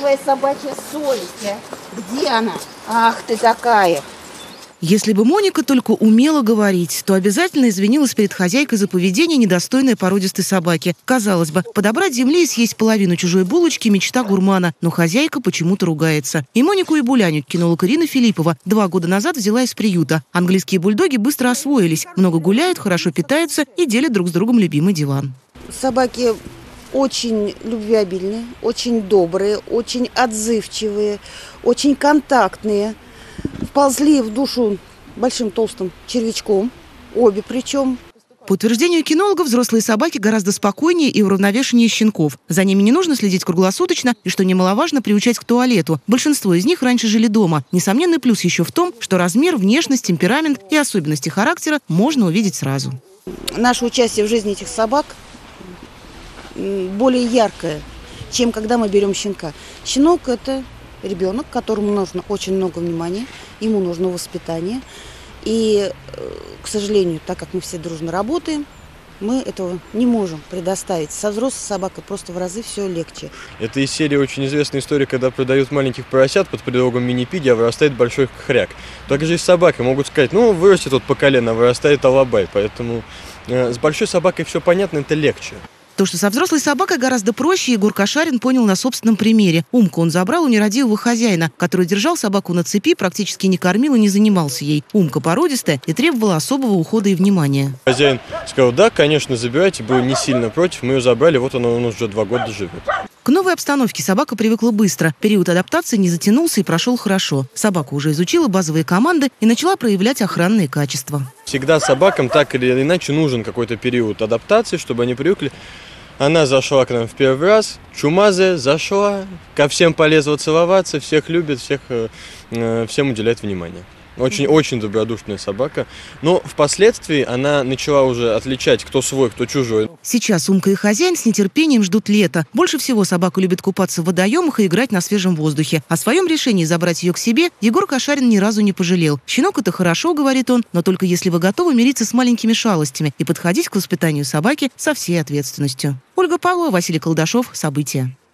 твоя собачья совесть, а? Где она? Ах ты такая! Если бы Моника только умела говорить, то обязательно извинилась перед хозяйкой за поведение, недостойное породистой собаки. Казалось бы, подобрать земли и съесть половину чужой булочки – мечта гурмана, но хозяйка почему-то ругается. И Монику, и Буляню кинула Ирина Филиппова. 2 года назад взяла из приюта. Английские бульдоги быстро освоились, много гуляют, хорошо питаются и делят друг с другом любимый диван. Собаки очень любвеобильные, очень добрые, очень отзывчивые, очень контактные. Вползли в душу большим толстым червячком, обе причем. По утверждению кинологов, взрослые собаки гораздо спокойнее и уравновешеннее щенков. За ними не нужно следить круглосуточно и, что немаловажно, приучать к туалету. Большинство из них раньше жили дома. Несомненный плюс еще в том, что размер, внешность, темперамент и особенности характера можно увидеть сразу. Наше участие в жизни этих собак более яркое, чем когда мы берем щенка. Щенок – это ребенок, которому нужно очень много внимания, ему нужно воспитание. И, к сожалению, так как мы все дружно работаем, мы этого не можем предоставить. Со взрослой собакой просто в разы все легче. Это из серии очень известная история, когда продают маленьких поросят под предлогом мини-пиги, а вырастает большой хряк. Также и с собакой могут сказать, ну, вырастет вот по колено, а вырастает алабай. Поэтому с большой собакой все понятно, это легче. То, что со взрослой собакой гораздо проще, Егор Кошарин понял на собственном примере. Умку он забрал у нерадивого хозяина, который держал собаку на цепи, практически не кормил и не занимался ей. Умка породистая и требовала особого ухода и внимания. Хозяин сказал, да, конечно, забирайте, был не сильно против, мы ее забрали, вот она у нас уже 2 года живет. К новой обстановке собака привыкла быстро. Период адаптации не затянулся и прошел хорошо. Собака уже изучила базовые команды и начала проявлять охранные качества. Всегда собакам так или иначе нужен какой-то период адаптации, чтобы они привыкли. Она зашла к нам в первый раз, чумазая, зашла, ко всем полезла целоваться, всех любит, всем уделяет внимание. Очень добродушная собака. Но впоследствии она начала уже отличать, кто свой, кто чужой. Сейчас Умка и хозяин с нетерпением ждут лета. Больше всего собака любит купаться в водоемах и играть на свежем воздухе. О своем решении забрать ее к себе Егор Кошарин ни разу не пожалел. Щенок – это хорошо, говорит он, но только если вы готовы мириться с маленькими шалостями и подходить к воспитанию собаки со всей ответственностью. Ольга Павлова, Василий Колдашов. События.